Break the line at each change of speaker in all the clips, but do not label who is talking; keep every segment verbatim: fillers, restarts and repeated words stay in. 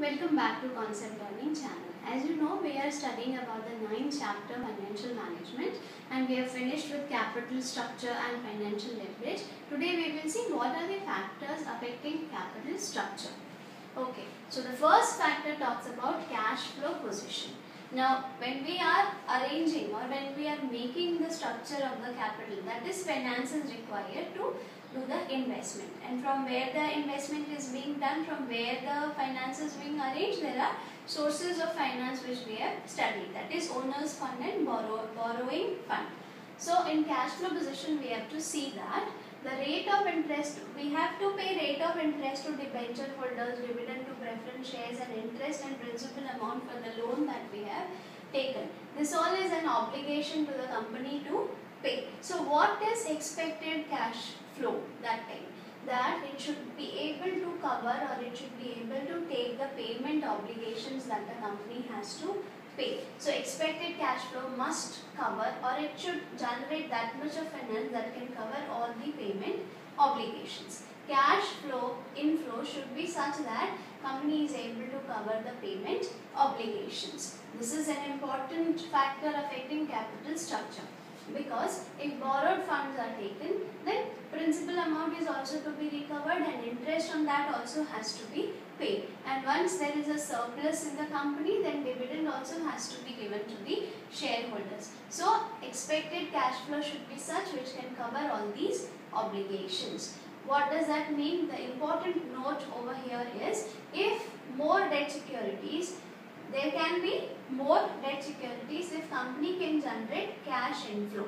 welcome back to Concept Learning channel. As you know, we are studying about the ninth chapter financial management and we have finished with capital structure and financial leverage. Today we will see what are the factors affecting capital structure. Okay, so the first factor talks about cash flow position. Now, when we are arranging or when we are making the structure of the capital, that is finance is required to do the investment, and from where the investment is being done, from where the finance is being arranged, there are sources of finance which we have studied, that is owners fund and borrow, borrowing fund. So in cash flow position we have to see that the rate of interest, we have to pay rate of interest to debenture holders, dividend to preference shares and interest and principal amount for the loan that we have taken. This all is an obligation to the company to pay. So what is expected cash flow that time? That it should be able to cover or it should be able to take the payment obligations that the company has to pay. So expected cash flow must cover, or it should generate that much of finance that can cover all the payment obligations. Cash flow inflow should be such that company is able to cover the payment obligations. This is an important factor affecting capital structure, because if borrowed funds are taken, then principal amount is also to be recovered and interest on that also has to be paid. And once there is a surplus in the company, then dividend also has to be given to the shareholders. So expected cash flow should be such which can cover all these obligations. What does that mean? The important note over here is, if more debt securities, there can be more debt securities if company can generate cash inflow.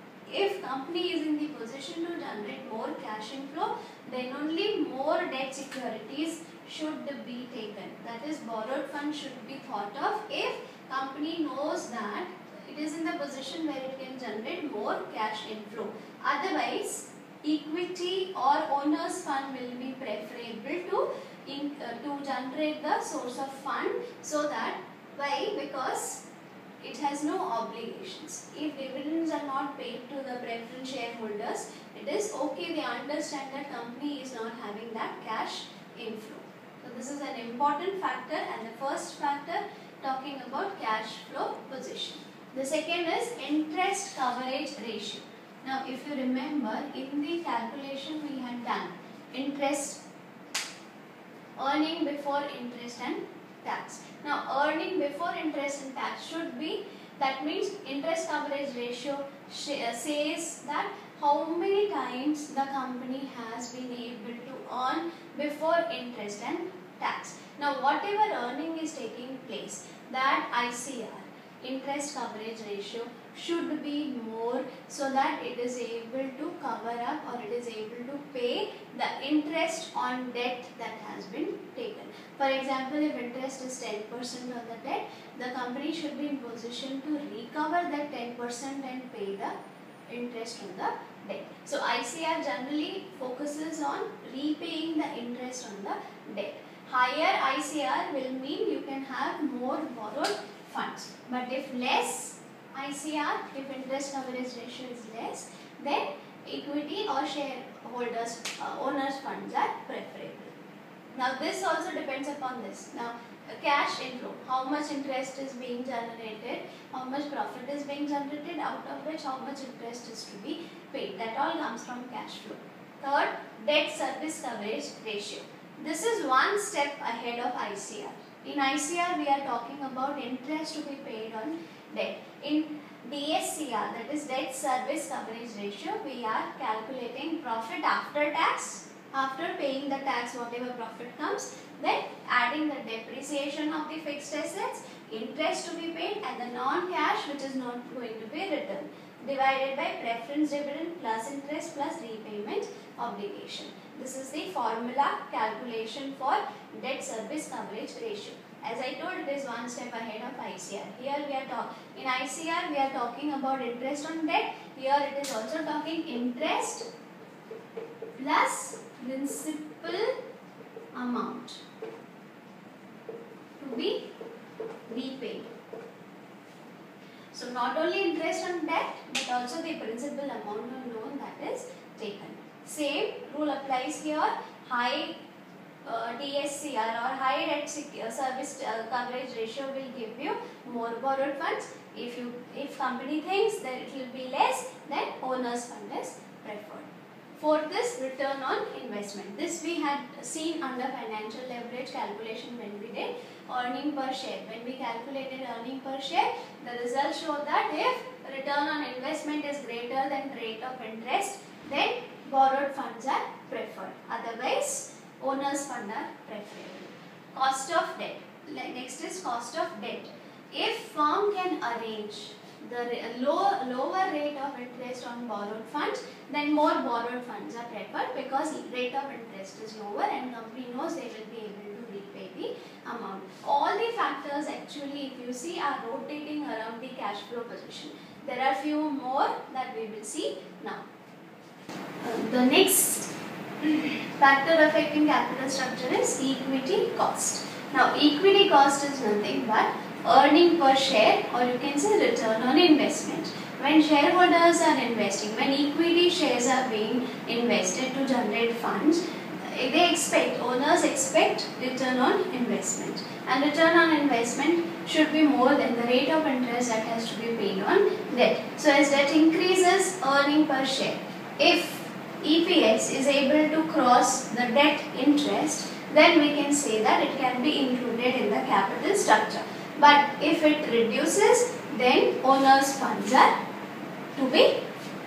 If company is in the position to generate more cash inflow, then only more debt securities should be taken. That is, borrowed funds should be thought of if company knows that it is in the position where it can generate more cash inflow. Otherwise, equity or owner's fund will be preferable to in, uh, to generate the source of fund. So that, why? Because it has no obligations. If dividends are not paid to the preference shareholders, it is okay, they understand that company is not having that cash inflow. So this is an important factor, and the first factor talking about cash flow position. The second is interest coverage ratio. Now if you remember, in the calculation we had done interest, earning before interest and tax. Now earning before interest and tax should be, that means interest coverage ratio says that how many times the company has been able to earn before interest and tax. Now whatever earning is taking place, that I C R, interest coverage ratio, should be more, so that it is able to cover up or it is able to pay the interest on debt that has been taken. For example, if interest is ten percent on the debt, the company should be in position to recover that ten percent and pay the interest on the debt. So I C R generally focuses on repaying the interest on the debt. Higher I C R will mean you can have more borrowed funds, but if less I C R, if interest coverage ratio is less, then equity or shareholders, uh, owners funds are preferable. Now this also depends upon this. Now cash inflow, how much interest is being generated, how much profit is being generated, out of which how much interest is to be paid. That all comes from cash flow. Third, debt service coverage ratio. This is one step ahead of I C R. In I C R we are talking about interest to be paid on debt. In D S C R, that is debt service coverage ratio, we are calculating profit after tax, after paying the tax whatever profit comes, then adding the depreciation of the fixed assets, interest to be paid and the non-cash which is not going to be returned, divided by preference dividend plus interest plus repayment obligation. This is the formula calculation for debt service coverage ratio. As I told, it is one step ahead of I C R. Here we are talking, in I C R we are talking about interest on debt. Here it is also talking interest plus principal amount to be repaid. So not only interest on debt, but also the principal amount of loan that is taken. Same rule applies here. High uh, D S C R or high debt service uh, coverage ratio will give you more borrowed funds. If you if company thinks that it will be less, then owner's fund is preferred. Fourth is return on investment. This we had seen under financial leverage calculation when we did earning per share. When we calculated earning per share, the results show that if return on investment is greater than rate of interest, then borrowed funds are preferred. Otherwise, owner's fund are preferable. Cost of debt. Next is cost of debt. If firm can arrange the low, lower rate of interest on borrowed funds, then more borrowed funds are preferred because rate of interest is lower and company knows they will be able to repay the amount. All the factors actually, if you see, are rotating around the cash flow position. There are few more that we will see now. Uh, the next factor affecting capital structure is equity cost. Now, equity cost is nothing but earning per share, or you can say return on investment. When shareholders are investing, when equity shares are being invested to generate funds, they expect, owners expect return on investment. And return on investment should be more than the rate of interest that has to be paid on debt. So as debt increases, earning per share. If E P S is able to cross the debt interest, then we can say that it can be included in the capital structure. But if it reduces, then owner's funds are to be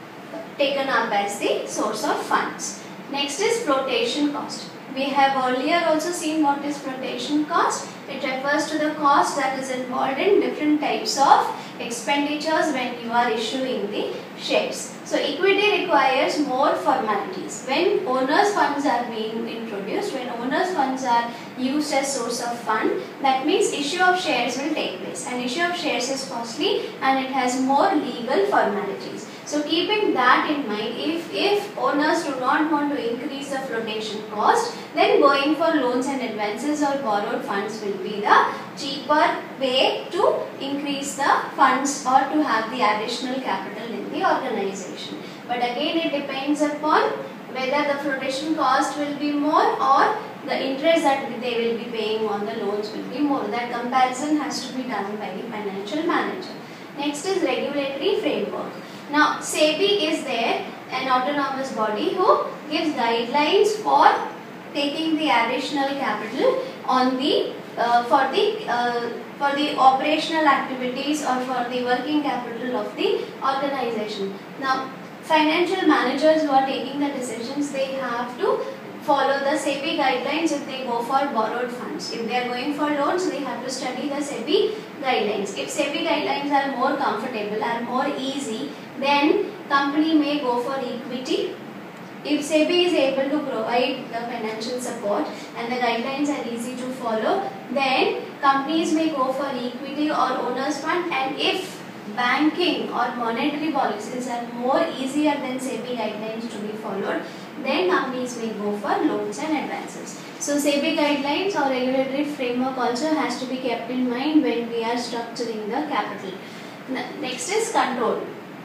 taken up as the source of funds. Next is flotation cost. We have earlier also seen what is flotation cost. It refers to the cost that is involved in different types of expenditures when you are issuing the shares. So equity requires more formalities. When owners' funds are being introduced, when owners' funds are used as source of fund, that means issue of shares will take place. And issue of shares is costly and it has more legal formalities. So keeping that in mind, if, if owners do not want to increase the flotation cost, then going for loans and advances or borrowed funds will be the cheaper way to increase the funds or to have the additional capital in the organization. But again, it depends upon whether the flotation cost will be more or the interest that they will be paying on the loans will be more. That comparison has to be done by the financial manager. Next is regulatory framework. Now, SEBI is there, an autonomous body who gives guidelines for taking the additional capital on the uh, for the uh, for the operational activities or for the working capital of the organization. Now, financial managers who are taking the decisions, they have to follow the SEBI guidelines if they go for borrowed funds. If they are going for loans, they have to study the SEBI guidelines. If SEBI guidelines are more comfortable, are more easy, then company may go for equity. If SEBI is able to provide the financial support and the guidelines are easy to follow, then companies may go for equity or owner's fund. And if banking or monetary policies are more easier than SEBI guidelines to be followed, then companies may go for loans and advances. So SEBI guidelines or regulatory framework also has to be kept in mind when we are structuring the capital. Next is control.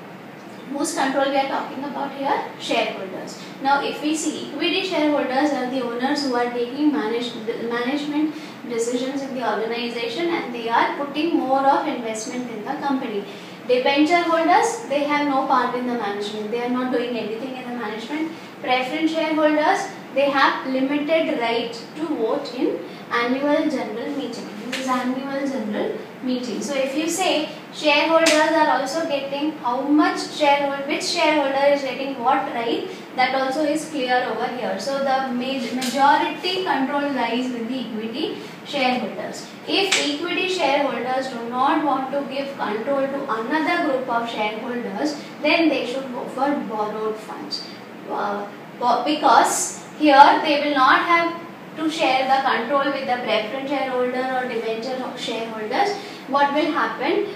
Whose control we are talking about here? Shareholders. Now if we see, equity shareholders are the owners who are taking manage, management decisions in the organization and they are putting more of investment in the company. Debenture holders, they have no part in the management. They are not doing anything in the management. Preference shareholders, they have limited right to vote in annual general meeting. This is annual general meeting. So if you say shareholders are also getting how much shareholder, which shareholder is getting what right, that also is clear over here. So the majority control lies with the equity shareholders. If equity shareholders do not want to give control to another group of shareholders, then they should go for borrowed funds. Uh, because here they will not have to share the control with the preference shareholder or debenture shareholders. What will happen?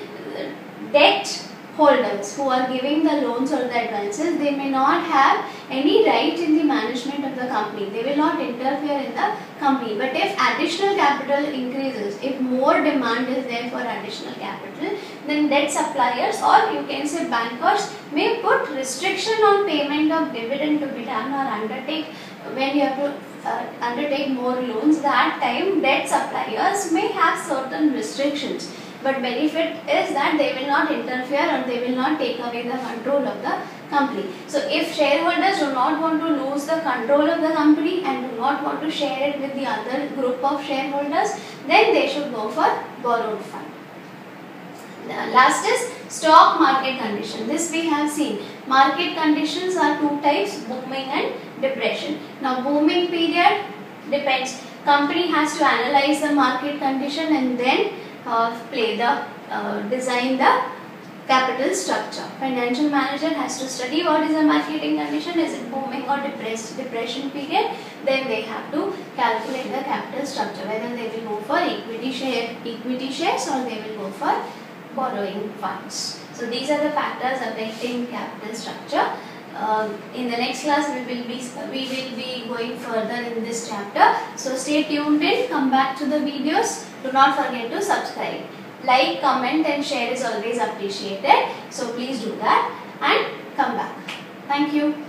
Debt holders who are giving the loans or the advances, they may not have any right in the management of the company. They will not interfere in the company. But if additional capital increases, if more demand is there for additional capital, then debt suppliers or you can say bankers may put restriction on payment of dividend to be done or undertake when you have to uh, undertake more loans, that time debt suppliers may have certain restrictions. But benefit is that they will not interfere or they will not take away the control of the company. So if shareholders do not want to lose the control of the company and do not want to share it with the other group of shareholders, then they should go for borrowed fund. The last is stock market condition. This we have seen. Market conditions are two types, booming and depression. Now booming period depends. Company has to analyze the market condition and then uh, play the, uh, design the capital structure. Financial manager has to study what is the marketing condition, is it booming or depressed depression period. Then they have to calculate the capital structure, whether they will go for equity share, equity shares or they will go for borrowing funds. So these are the factors affecting capital structure. Uh, in the next class we will be we will be going further in this chapter. So stay tuned in, come back to the videos. Do not forget to subscribe. Like, comment and share is always appreciated. So please do that and come back. Thank you.